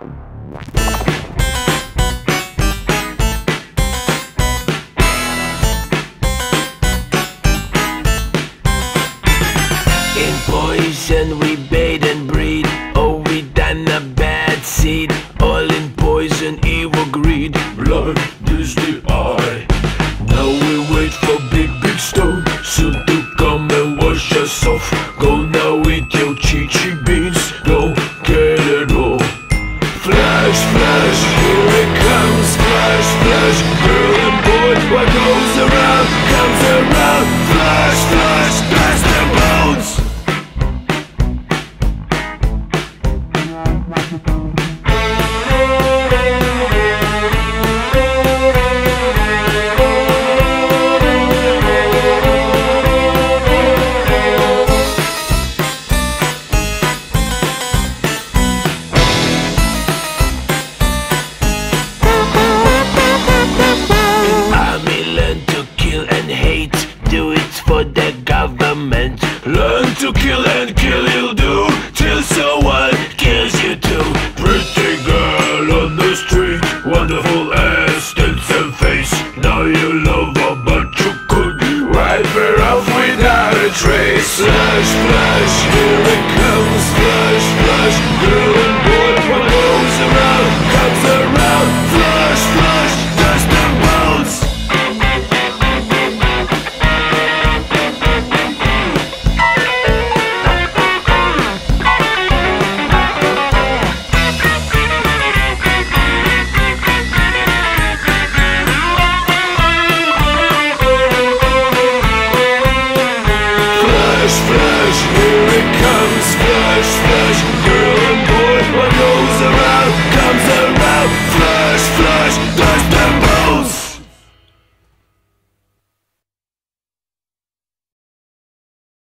In poison we bathe and breed. Oh, we done a bad seed. All in poison, evil greed. Blood is the eye. Now we wait for big stone soon to come and wash us off. Go now with your chi beans. Go get it all. Flash, flash, here it comes. Flash, flash, girl and boy. What goes around comes around. Flash, flash, blast their bones. Do it for the government. Learn to kill and kill you'll do, till someone kills you too. Pretty girl on the street, wonderful ass, and face. Now you love her but you could wipe her off without a trace. Splash, splash.